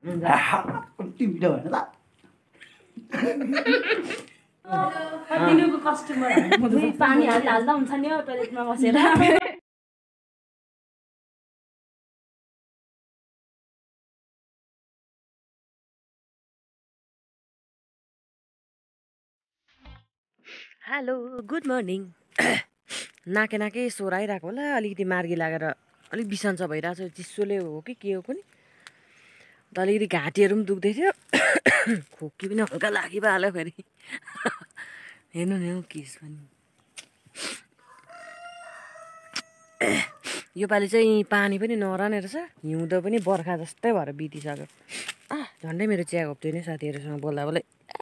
कति मिठो भएन त दिनुको कस्टमर पानी हाल्दा हुन्छ नि हो टोयलेटमा बसेर हेलो गुड मर्निङ नाके नाके स्वर आइरहेको होला अलिकति मार्गी लागेर अलिक बिसन्च भइरहेको छ चिसोले हो कि के हो पनि त अलिकति घाँटीहरू पनि दुख्दै थियो खोकी पनि हल्का लागिहाल्यो फेरि हेर्नु नि हौ किस पनि योपालि चाहिँ पानी पनि नरहने रहेछ हिउँदो पनि बर्खा जस्तै भएर बितिसक्यो झन्डै मेरो चिया घोप्थ्यो नि साथीहरूसँग बोल्दा बोल्दै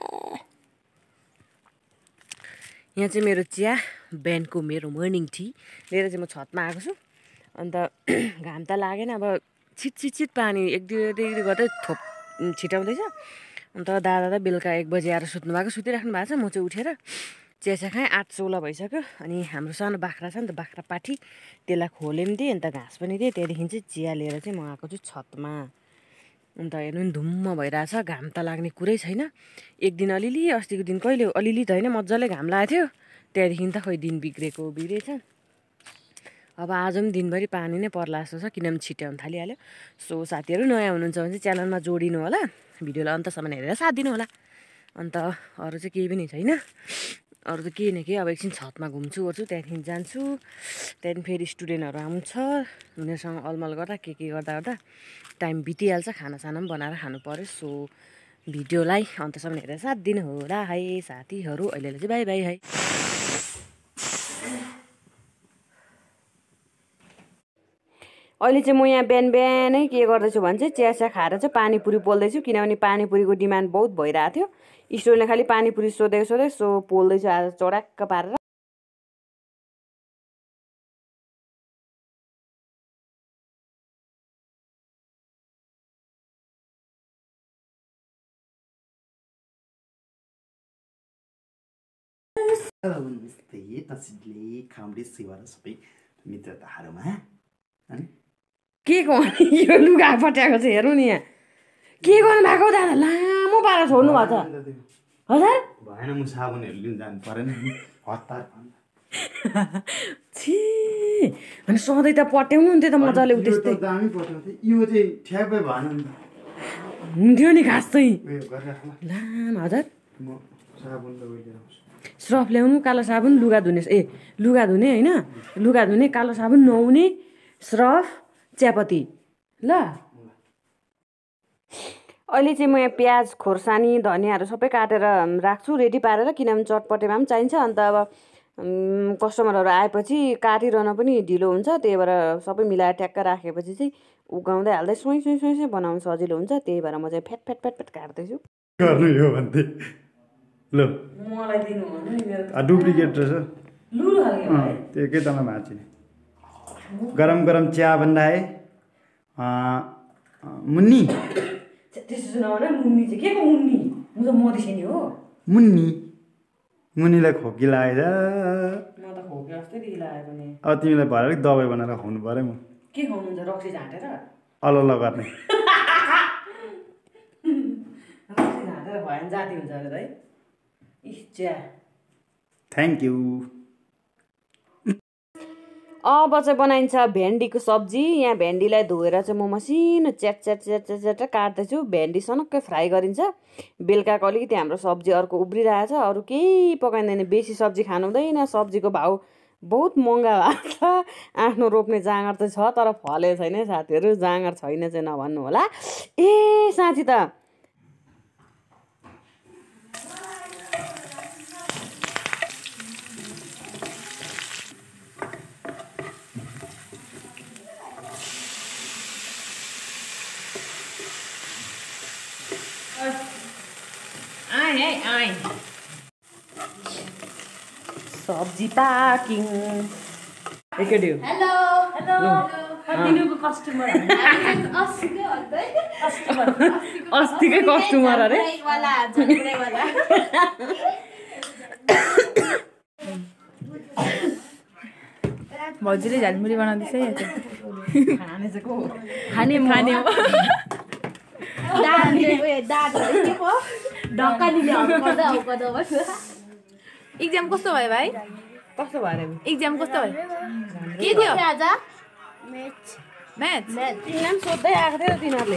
यहाँ चाहिँ मेरो चिया बिहानको मेरो मर्निङ टी लिएर चाहिँ म छतमा आएको छु अन्त घाम त लागेन अब छिट पानी एक दुई गर्दै थोप छिटाउँदैछ अन्त दादा त बेलुका 1 बजी आएर सुत्नु भएको सुतिराख्नु भएको छ म चाहिँ उठेर चिया खाएँ 8:16 भइसक्यो अनि हाम्रो सानो बाख्रा छ नि त बाख्रा पाठी त्यसलाई खोले पनि दिएँ अन्त घाँस पनि दिएँ त्यहाँदेखि चाहिँ चिया लिएर चाहिँ म आएको छु छतमा अन्त हेर्नु नि धुम्म भइरहेछ घाम त लाग्ने कुरै छैन एक दिन अलिअलि अस्तिको दिन कहिले अलिअलि त होइन मजाले घाम लागेको थियो त्यहाँदेखि त खोइ दिन बिग्रेछ अब आज पनि दिनभरि पानी नै पर्ला जस्तो छ किनभने छिट्याउनु थालिहाल्यो सो साथीहरू नयाँ हुनुहुन्छ भने चाहिँ च्यानलमा जोडिनु होला भिडियोलाई अन्तसम्म हेरेर साथ दिनु होला अन्त अरू चाहिँ केही पनि छैन अरू त केही न केही अब एकछिन छतमा घुम्छु ओर्छु त्यहाँदेखि जान्छु त्यहाँदेखि फेरि स्टुडेन्टहरू आउँछ उनीहरूसँग अलमल गर्दा के गर्दा टाइम बितिहाल्छ खानासाना पनि बनाएर खानु पऱ्यो सो भिडियोलाई अन्तसम्म हेरेर साथ दिनु होला है साथीहरू अहिलेलाई चाहिँ बाई बाई है अहिले चाहिँ म यहाँ बिहानै के गर्दैछु भने चाहिँ चिया खाएर चाहिँ पानीपुरी पोल्दैछु किनभने पानीपुरीको डिमान्ड बहुत भइरहेको थियो स्टुडेन्टले खालि पानीपुरी सोधेको सो पोल्दैछु आज चोडाक्क पारेर नमस्ते तसिले खाउँदै सेवा र सबै मित्रताहरूमा के गर्नु यो लुगा पट्याएको छ हेर्नु नि यहाँ के गर्नु भएको दादा लामो पारेर छोड्नु भएको छ हजुर भएन म साबुनहरू लिन जानु परेन हतार छि अनि सधैँ त पट्याउनु हुन्थ्यो त मजाले उतेस्तै दामी पट्याउँथे यो चाहिँ ठ्याक्कै भएन नि हुन्थ्यो नि खास चाहिँ उयो गरेर लाम हजुर म साबुन त उयो आउँछु सर्फ ल्याउनु कालो साबुन लुगा धुने लुगा धुने होइन लुगा धुने कालो साबुन नुहाउने सर्फ चियापत्ती ल अहिले चाहिँ म यहाँ प्याज खोर्सानी धनियाँहरू सबै काटेर राख्छु रेडी पारेर किनभने चटपटेमा पनि चाहिन्छ अन्त अब कस्टमरहरू आएपछि काटिरहन पनि ढिलो हुन्छ त्यही भएर सबै मिलाएर ट्याक्क राखेपछि चाहिँ उगाउँदै हाल्दै सोही बनाउनु सजिलो हुन्छ त्यही भएर म चाहिँ फेट काट्दैछु गर्नु यो भन्थे ल मलाई दिनु भन्नु नि मेरो डुप्लिकेट रहेछ लुरो हाल्यो त्यो एकै तल भाँचिने गरम चिया बनाए मुन्नी त्यसो नभन मुन्नी चाहिँ के को मुन्नी म त मधेसी हो मुन्नीलाई खोकी लागेछ म त खोकी जस्तै देखि लागेको नि अब तिमीलाई भएर अलिक दबाई बनाएर खुवाउनु पऱ्यो म के खुवाउनुहुन्छ रक्सी झाँटेर अल्ल गर्ने रक्सी झाँटेर भयो भने जाती हुन्छ अरे है इच्छा थ्याङ्क यू अब चाहिँ बनाइन्छ भेन्डीको सब्जी यहाँ भेन्डीलाई धोएर चाहिँ म मसिनो च्याट काट्दैछु भेन्डी सनक्कै फ्राई गरिन्छ बेलुकाको अलिकति हाम्रो सब्जी अर्को उब्रिरहेछ अरू केही पकाइँदैन बेसी सब्जी खानु हुँदैन सब्जीको भाउ बहुत महँगा भएको छ आफ्नो रोप्ने जाँगर त छ तर फलेको छैन साथीहरू जाँगर छैन चाहिँ नभन्नु होला ए साँच्ची त सब्जी पाकिङ एकैडियो हेलो दिनुको कस्टमर अस्तिकै कस्टमर अरे भौजीले झालमुरी बनाउँदैछ खाने चाहिँ को खाने एक्जाम कस्तो भयो भाइ कस्तो भयो एक्जाम कस्तो भयो के थियो आज म्याथ तिमीलाई सोध्दै आएको थियो तिनीहरूले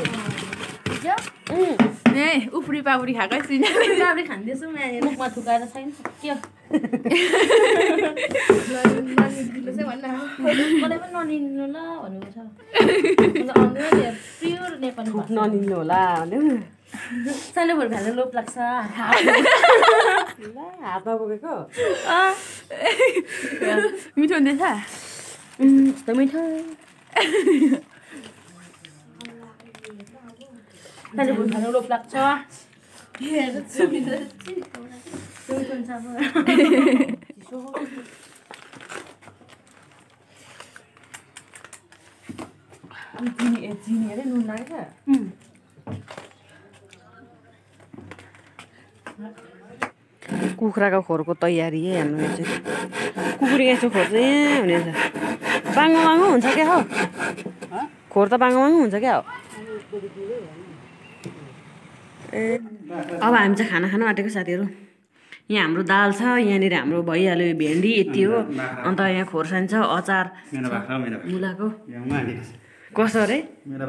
ए उफ्री पाउरी खाएकै सिनाले खाँदैछु मुखमा थुकाएर छैन के मलाई पनि ननिन्नु ल भनेको छ प्योर नेपाली ननिन्नु होला भन्यो सानो भएर खान लोभ लाग्छ ल हातमा बोकेको मिठो हुँदैछ यस्तो मिठो सानो भएर खान लोभ लाग्छ चिनी अरे नुन लाग्छ कुखुराको खोरको तयारी है हाम्रो यो चाहिँ कुखुराको खोर चाहिँ यहाँ हुनेछ बाङ्गो बाङ्गो हुन्छ क्या हो खोर त बाङ्गो बाङ्गो हुन्छ क्या हो ए अब हामी चाहिँ खाना खानु आँटेको साथीहरू यहाँ हाम्रो दाल छ यहाँनिर हाम्रो भइहाल्यो भेन्डी यति हो अन्त यहाँ खोर्सानी छ अचार मुलाको कसो अरे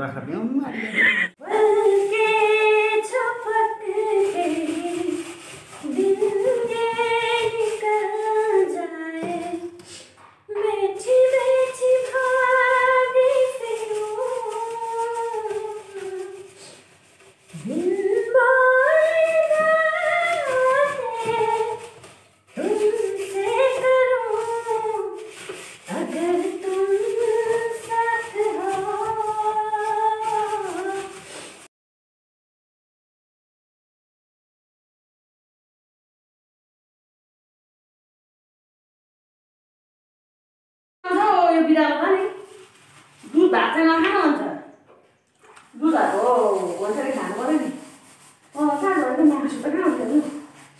यो बिरालो नि दुध भात चाहिँ नखानु हुन्छ दुध भात हो कसरी खानु पर्यो नि कहाँ गएर मासु त कहाँ हुन्छ नि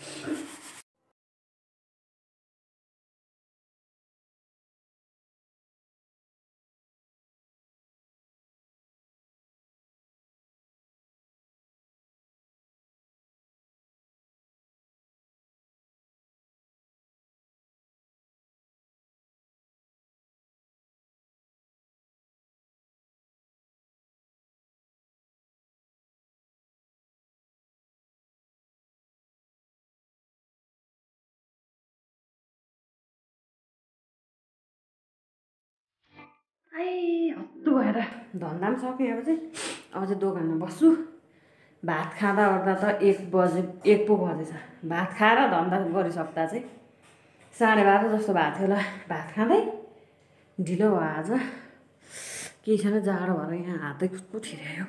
हत्तु भएर धन्दा पनि सक्यो अब चाहिँ दोकानमा बस्छु भात खाँदा ओर्दा त 1 पो बजेछ भात खाएर धन्दा गरिसक्दा चाहिँ 12:30 जस्तो भएको थियो होला भात खाँदै ढिलो भयो आज केही छैन जाडो भएर यहाँ हातै खुट्टो छिरायो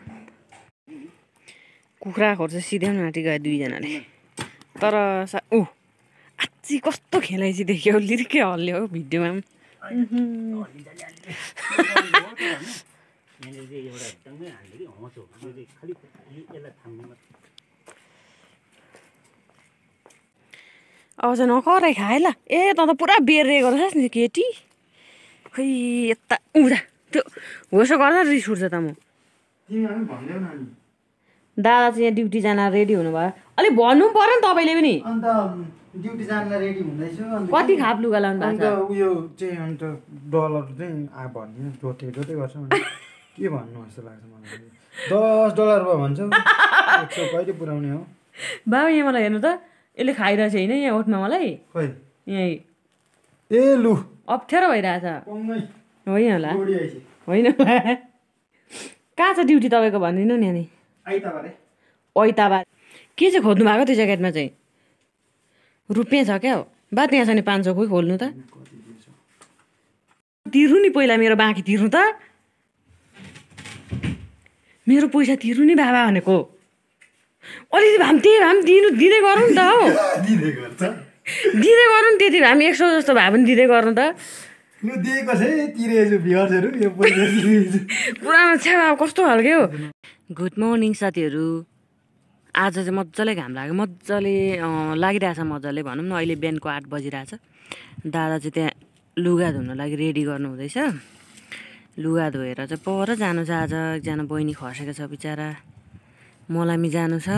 कुखुरा खोर चाहिँ सिध्याउनु आँटी गयो दुईजनाले तर आच्ची कस्तो खेलाइची देख्यो लिर्कै हल्ल्यो भिडियोमा अब चाहिँ नकराइ खाए ल ए त पुरा बेरिएको रहेछ नि केटी खै यता उडा त्यो होसो गर्दा रिस उठ्छ त म दादा चाहिँ यहाँ ड्युटी जान रेडी हुनुभयो अलिक भन्नु पर्यो नि तपाईँले पनि अन्त ड्युटी जान रेडी हुँदैछु कति खाप लुगा लाउनु भएको छ उयो चाहिँ अन्त डलर चाहिँ भन्दिनँ जोते गर्छ के भन्नु जस्तो लाग्छ मलाई $10 भयो भन्छ 100 कहिले पुऱ्याउने हो बाबु यहाँ मलाई हेर्नु त यसले खाइरहेछ होइन यहाँ ओठमा मलाई खोइ यहीँ ए लु अप्ठ्यारो भइरहेछ पङ्गै होइन होला गोडी आइछ होइन कहाँ छ ड्युटी तपाईँको भनिदिनु नि अनि आइतबार के चाहिँ खोज्नु भएको त्यो ज्याकेटमा चाहिँ रुपियाँ छ क्या हो बा त्यहाँ छ नि 500 खोइ खोल्नु त तिर्नु नि पहिला मेरो बाँकी तिर्नु त मेरो पैसा तिर्नु नि बाबा भनेको अलिकति भए पनि दिँदै गरौँ नि त हो दिँदै गरौँ त्यति भए पनि 100 जस्तो भए पनि दिँदै गर्नु त पुरानो छ कस्तो खालके हो गुड मर्निङ साथीहरू आज चाहिँ मजाले घाम लाग्यो मजाले लागिरहेछ मजाले भनौँ न अहिले बिहानको 8 बजिरहेछ दादा चाहिँ त्यहाँ लुगा धुन लागि रेडी गर्नु हुँदैछ लुगा धोएर चाहिँ पर जानु छ आज एकजना बहिनी खसेको छ बिचरा मलामी जानु छ।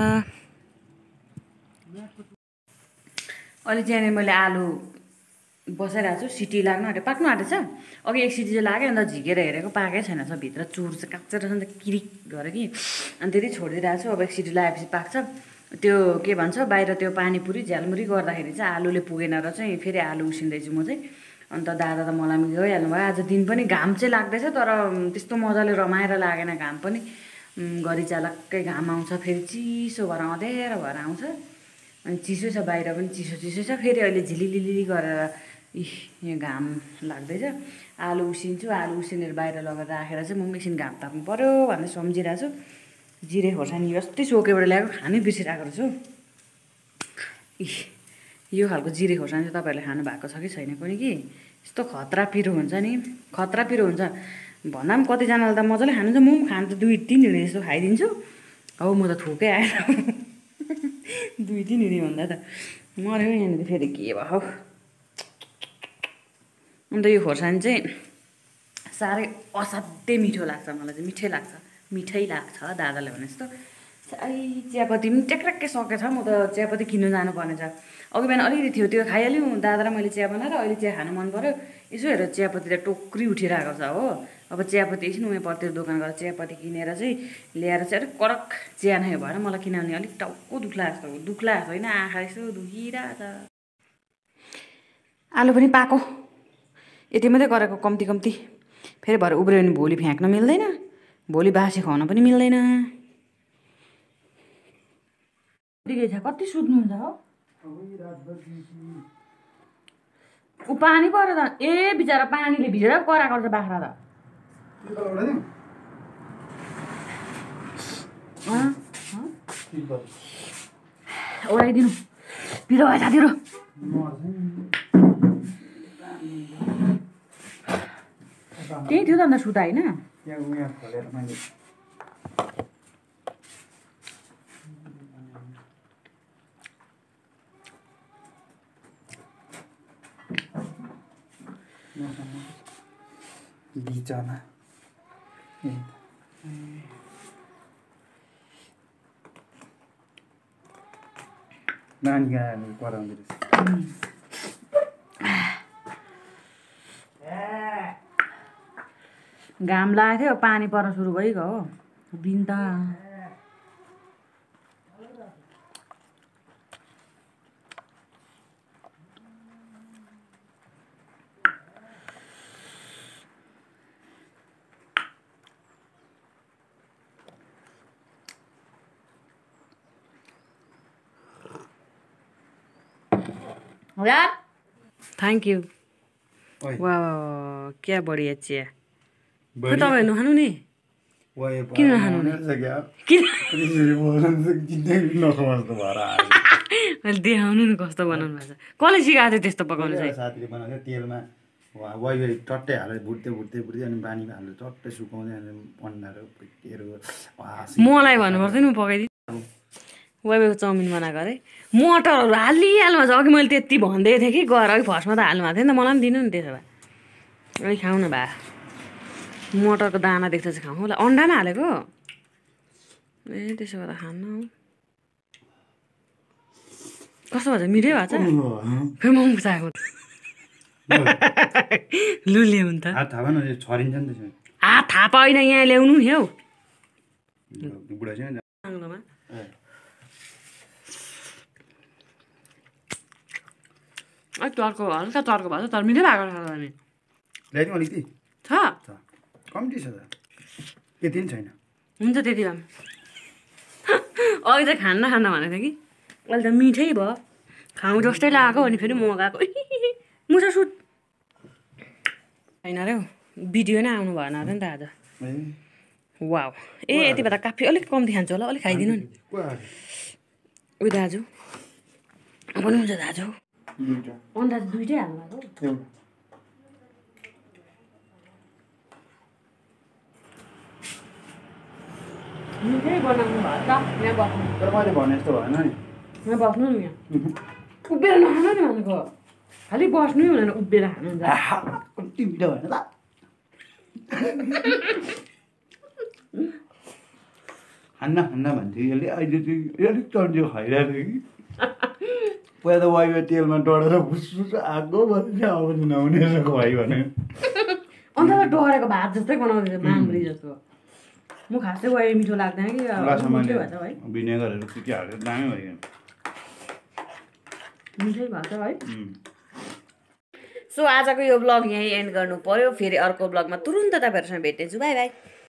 अहिले चाहिँ मैले आलु बसाइरहेको छु, सिटी लाग्नु आँट्यो, पाक्नु आँटेछ। अघि एक सिटी चाहिँ लाग्यो, अन्त झिकेर हेरेको पाकै छैन छ, भित्र चुर चाहिँ काँचो रहेछ नि त, किरिक गरेर कि। अनि त्यति छोडिदिइरहेको छु। अब एक सिटी लगाएपछि पाक्छ। त्यो के भन्छ, बाहिर त्यो पानीपुरी झ्यालमुरी गर्दाखेरि चाहिँ आलुले पुगेन र चाहिँ फेरि आलु उसिन्दैछु म चाहिँ। अन्त दादा त मलामी गइहाल्नु भयो। आज दिन पनि घाम चाहिँ लाग्दैछ, तर त्यस्तो मजाले रमाएर लागेन घाम पनि। घरि चालक्कै घाम आउँछ, फेरि चिसो भएर अँध्यारो भएर आउँछ। अनि चिसो छ, बाहिर पनि चिसो चिसो छ। फेरि अहिले झिलिलिली गरेर यहाँ घाम लाग्दैछ। आलु उसिन्छु, आलु उसिनेर बाहिर लगेर राखेर चाहिँ म एकछिन घाम ताप्नु पऱ्यो भनेर सम्झिरहेको छु। जिरे खोर्सानी अस्ति सोकेबाट ल्याएको, खानै बिर्सिरहेको रहेछु। यो खालको जिरे खोर्सानी चाहिँ तपाईँहरूले खानु भएको छ कि छैन पनि कि, यस्तो खतरा पिरो हुन्छ नि, खतरा पिरो हुन्छ। भन्दा पनि कतिजनाले त मजाले खानुहुन्छ, म पनि खानु त 2-3 हिँडे जस्तो खाइदिन्छु। अब म त थोकै आएर 2-3 हिँडे भन्दा त मऱ्यो यहाँनिर। फेरि के भयो। अन्त यो खोर्सानी चाहिँ साह्रै असाध्यै मिठो लाग्छ मलाई चाहिँ, मिठै लाग्छ दादाले भने जस्तो। चियापत्ती पनि ट्याक्राक्कै सकेछ, म त चियापत्ती किन्नु जानुपर्ने छ। अघि बिहान अलिकति थियो, त्यो खाइहाल्यौँ दादा र मैले चिया बनाएर। अहिले चिया खानु मन पऱ्यो, यसो हेरेर चियापत्ती त टोक्री उठिरहेको छ हो। अब चियापत्ती एकछिन उयो पऱ्यो दोकान गएर चियापत्ती किनेर चाहिँ ल्याएर चाहिँ अलिक कडक चिया नै भएर मलाई, किनभने अलिक टाउको दुख्ला जस्तो होइन, आँखा यसो दुखिरहेछ। आलु पनि पाको, यति मात्रै गरेको कम्ती। फेरि भरे उब्रियो भने भोलि फ्याँक्न मिल्दैन, भोलि बासी खुवाउन पनि मिल्दैन। कति सुत्नुहुन्छ हो? ऊ पानी पऱ्यो त, ए बिचरा पानीले भिजेर कराएको रहेछ बाख्रा त। ओडाइदिनु पिरो भयो साथीहरू। त्यही थियो त अन्त सुता होइन। बिचमा नानी कराउँदै रहेछ। घाम लागेको थियो, पानी पर्न सुरु भइगयो हो दिन त। यार थैंक यू। वाह क्या बढ़िया चिया। खै तपाईँ नखानु नि, किन नखानु नि? देखाउनु नि कस्तो बनाउनु भएको छ। कसले सिकाएको थियो त्यस्तो पकाउनु चाहिँ? साथीले बनाएको तेलमा वाइवाई टट्टै हालेर भुट्दै अनि पानीमा हालेर टट्टै सुकाउँदै अनि अन्डाहरू पिटेर मलाई भन्नुपर्छ नि, म पकाइदिन्छु। वाइवाईको चाउमिन बनाएको अरे, मटरहरू हालिहाल्नु छ। अघि मैले त्यति भन्दै थिएँ कि गएर अघि फर्स्टमा त हाल्नु भएको थियो नि त, मलाई पनि दिनु नि त्यसो भए। अलिक खाऊ न भा, मटरको दाना देख्दा चाहिँ खाउँ होला। अन्डामा हालेको ए, त्यसो भएर खानु हौ। कस्तो भएछ, मिठै भएको छ? फेरि म चाहेको लु ल्याउनु त। हात थाहा भएन छरिन्छ नि त्यसमा। हात थाहा होइन, यहाँ ल्याउनु नि हौ। बुढा छैन आङ्लोमा चर्को हल्का चर्को भएको छ, तर मिठै भएको छ भने ल्याइदिउँ अलिकति छ। कम्ती छ त, त्यति पनि छैन। हुन्छ त्यति भए अघि चाहिँ खान्न भनेको थिएँ कि, अहिले त मिठै भयो, खाउँ जस्तै लागेको अनि फेरि मगाएको। मुसा सुट होइन अरे हौ, भिडियो नै आउनु भएन अरे नि त आज। वाउ, ए यति बेला काफी अलिक कम्ती खान्छु होला, अलिक खाइदिनु नि। उयो दाजु पनि हुन्छ दाजु, अन्डा दुइटै हाल्नु भएको। मिठै बनाउनु भयो त, यहाँ बस्नु। तर मैले भने जस्तो भएन नि, यहाँ बस्नु नि, यहाँ उभिएर नखानु नि भनेको, खालि बस्नु भनेर उभिएर खानुहुन्छ। कति मिठो भएन त। खान्न भन्थ्यो यसले अहिले चाहिँ अलिक चन्जियो खाइरहेको थियो कि पहिला त वाइवाई तेलमा डढेर भुसुस आगो भने अब नहुने रहेछ भाइ भने अन्त डढेको भात जस्तै बनाउँदैछ मामरी जस्तो म खासै वाइ मिठो लाग्दैन कि लासामाले भिनेगरहरू के के हालेर दामी भयो मिठै भएको है सो आजको यो ब्लग यहीँ एन्ड गर्नु पर्यो फेरि अर्को ब्लगमा तुरुन्त तपाईँहरूसँग भेट्नेछु बाई बाई